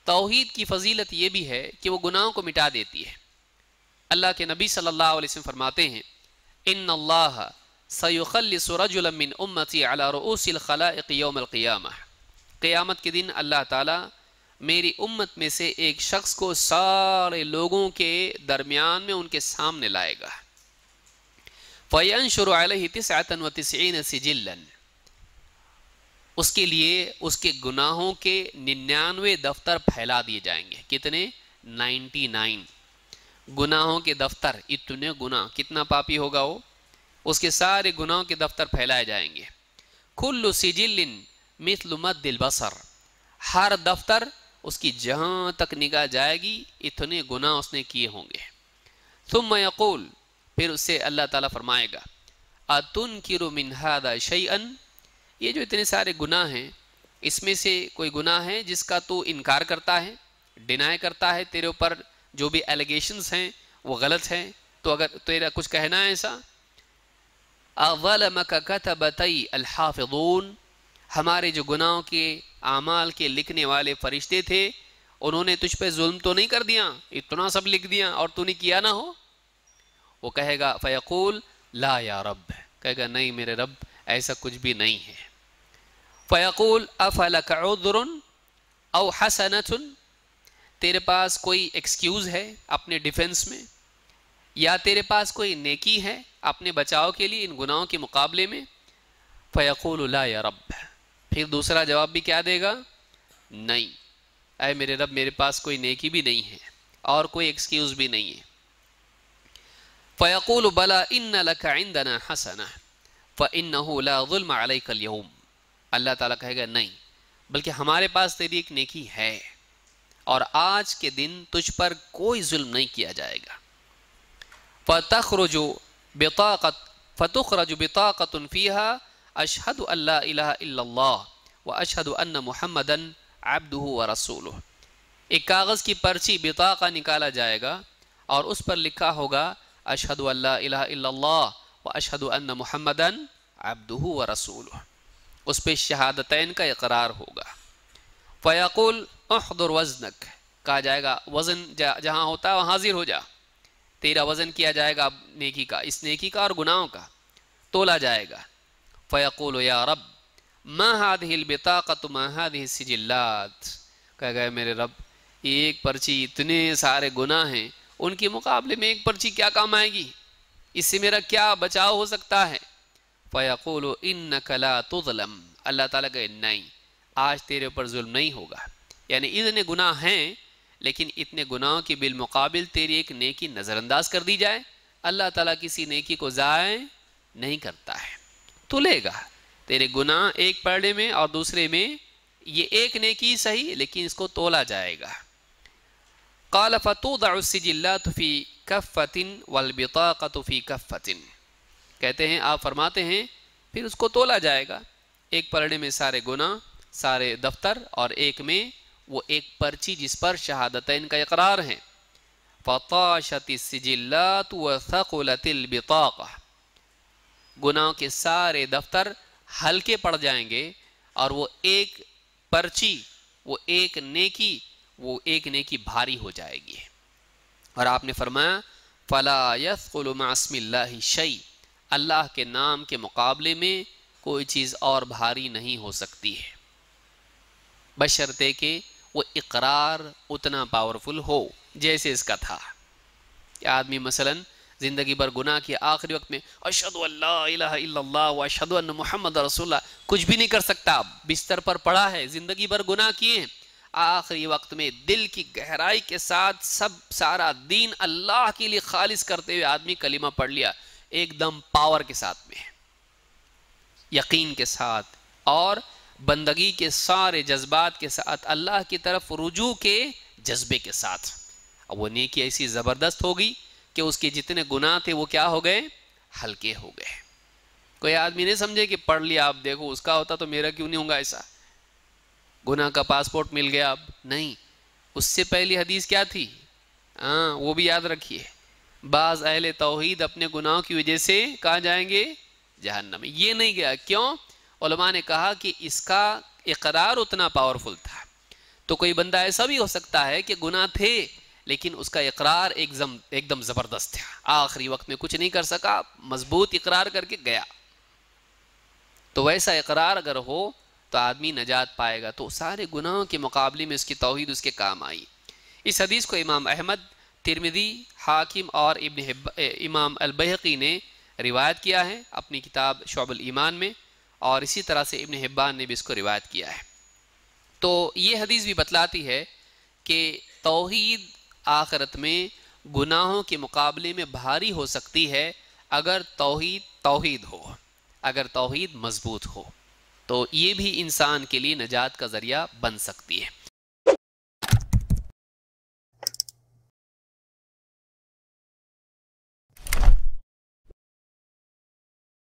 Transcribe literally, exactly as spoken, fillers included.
توحید کی فضیلت یہ بھی ہے کہ وہ گناہوں کو مٹا دیتی ہے۔ اللہ کے نبی صلی اللہ علیہ وسلم فرماتے ہیں ان اللہ سیخلص رجلا من امتی علی رؤوس الخلائق یوم القیامہ، قیامت کے دن اللہ تعالیٰ میری امت میں سے ایک شخص کو سارے لوگوں کے درمیان میں ان کے سامنے لائے گا۔ فَيَنْشُرُ عَلَيْهِ تِسْعَةً وَتِسْعِينَ سِجِلًّا، اس کے لیے اس کے گناہوں کے ننانوے دفتر پھیلا دیے جائیں گے۔ کتنے؟ نائنٹی نائن گناہوں کے دفتر، اتنے گناہ، کتنا پاپی ہوگا وہ، اس کے سارے گناہوں کے دفتر پھیلائے جائیں گے۔ كُلُّ سِجِلٍ مِثْلُ مَدِّ الْبَصَرِ، ہر دفتر اس کی جہاں تک نگاہ جائے گی اتنے گناہ اس نے کیے ہوں گے۔ ثم یقول، پھر اس سے اللہ تعالیٰ فرمائے گا أَتُنْكِرُ مِنْ هَذَا شَيْئًا، یہ جو اتنے سارے گناہ ہیں اس میں سے کوئی گناہ ہے جس کا تو انکار کرتا ہے، ڈینائی کرتا ہے، تیرے اوپر جو بھی ایلیگیشنز ہیں وہ غلط ہیں، تو اگر تیرا کچھ کہنا ہے ایسا۔ أَظَلَمَكَ كَتَبَتَيْ الْحَافِظُونَ، ہمارے جو گناہوں کے اعمال کے لکھنے والے فرشتے تھے انہوں نے تجھ پہ ظلم تو نہیں کر دیا، اتنا سب لکھ دیا اور تو نے کیا نہ ہو؟ وہ کہے گا فیقول لا یا رب، کہے گا نہیں میرے رب ایسا کچھ بھی نہیں ہے۔ فیقول افلک عذر او حسنۃ، تیرے پاس کوئی ایکسکیوز ہے اپنے ڈیفنس میں، یا تیرے پاس کوئی نیکی ہے اپنے بچاؤ کے لیے ان گناہوں کے مقابلے میں؟ فیقول لا یا رب، پھر دوسرا جواب بھی کیا دے گا؟ نہیں اے میرے رب میرے پاس کوئی نیکی بھی نہیں ہے اور کوئی ایکسکیوز بھی نہیں ہے۔ فیقول بلا ان لک عندنا حسنہ فانہ لا ظلم علیک اليوم، اللہ تعالیٰ کہے گا نہیں بلکہ ہمارے پاس تیری ایک نیکی ہے اور آج کے دن تجھ پر کوئی ظلم نہیں کیا جائے گا۔ فتخرج بطاقت فتخرج بطاقت فیہا اشہد ان لا الہ الا اللہ واشہد ان محمدا عبدہ ورسولہ، ایک کاغذ کی پرچی بطاقہ نکالا جائے گا اور اس پر لکھا ہوگا اشہد ان لا الہ الا اللہ واشہد ان محمدا عبدہ ورسولہ، اس پہ شہادتین کا اقرار ہوگا۔ فیقول احضر وزنک، کہا جائے گا وزن جہاں ہوتا ہے وہاں حاضر ہو جا، تیرا وزن کیا جائے گا نیکی کا، اس نیکی کا اور گناہوں کا تولا جائے گا۔ فیقول یا رب ما هذه البطاقة ما هذه السجلات، کہا گیا میرے رب ایک پرچی اتنے سارے گناہ ہیں ان کے مقابلے میں ایک پرچی کیا کام آئے گی، اس سے میرا کیا بچاؤ ہو سکتا ہے؟ فیقول انک لا تظلم، اللہ تعالیٰ کہے نہیں آج تیرے اوپر ظلم نہیں ہوگا، یعنی اتنے گناہ ہیں لیکن اتنے گناہوں کے بالمقابل تیری ایک نیکی نظر انداز کر دی جائے، اللہ تعالیٰ کسی نیکی کو ضائع نہیں کرتا ہے، تو لے گا تیرے گناہ ایک پڑھنے میں اور دوسرے میں یہ ایک نیکی صحیح لیکن اس کو تولا جائے گا۔ قال فتوضع السجلات فی کفۃ والبطاقۃ فی کفۃ، کہتے ہیں آپ فرماتے ہیں پھر اس کو تولا جائے گا، ایک پلڑے میں سارے گناہ سارے دفتر اور ایک میں وہ ایک پرچی جس پر شہادتین کا اقرار ہے۔ فطاشت السجلات وثقلت البطاقہ، گناہوں کے سارے دفتر ہلکے پڑ جائیں گے اور وہ ایک پرچی وہ ایک نیکی وہ ایک نیکی بھاری ہو جائے گی۔ اور آپ نے فرمایا فلا یثقل مع اسم اللہ شیء، اللہ کے نام کے مقابلے میں کوئی چیز اور بھاری نہیں ہو سکتی ہے، بشرطے کہ وہ اقرار اتنا پاورفل ہو جیسے اس کا تھا۔ کہ آدمی مثلاً زندگی بھر گناہ کی آخری وقت میں اشہد ان لا الہ الا اللہ واشہد ان محمد رسول اللہ کچھ بھی نہیں کر سکتا، بستر پر پڑا ہے زندگی بھر گناہ کیے ہیں، آخری وقت میں دل کی گہرائی کے ساتھ سب سارا دین اللہ کے لیے خالص کرتے ہوئے آدمی کلمہ پڑھ لیا، ایک دم پاور کے ساتھ میں یقین کے ساتھ اور بندگی کے سارے جذبات کے ساتھ اللہ کی طرف رجوع کے جذبے کے ساتھ، اب وہ نیکی ایسی زبردست ہوگی کہ اس کے جتنے گناہ تھے وہ کیا ہو گئے؟ ہلکے ہو گئے۔ کوئی آدمی نہیں سمجھے کہ پڑھ لیا اب دیکھو اس کا ہوتا تو میرا کیوں نہیں ہوگا ایسا، گناہ کا پاسپورٹ مل گیا اب نہیں، اس سے پہلی حدیث کیا تھی؟ ہاں وہ بھی یاد رکھیے، بعض اہل توحید اپنے گناہوں کی وجہ سے کہاں جائیں گے؟ جہنم میں۔ یہ نہیں گیا، کیوں؟ علماء نے کہا کہ اس کا اقرار اتنا پاورفل تھا، تو کوئی بندہ ایسا بھی ہو سکتا ہے کہ گناہ تھے لیکن اس کا اقرار ایک دم ایک دم زبردست تھا، آخری وقت میں کچھ نہیں کر سکا، مضبوط اقرار کر کے گیا. تو ویسا اقرار اگر ہو تو آدمی نجات پائے گا. تو سارے گناہوں کے مقابلے میں اس کی توحید اس کے کام آئی. اس حدیث کو امام احمد، ترمذی، حاکم اور ابن حب امام البیہقی نے روایت کیا ہے اپنی کتاب شعب الایمان میں، اور اسی طرح سے ابن حبان نے بھی اس کو روایت کیا ہے. تو یہ حدیث بھی بتلاتی ہے کہ توحید آخرت میں گناہوں کے مقابلے میں بھاری ہو سکتی ہے اگر توحید توحید ہو، اگر توحید مضبوط ہو، تو یہ بھی انسان کے لیے نجات کا ذریعہ بن سکتی ہے.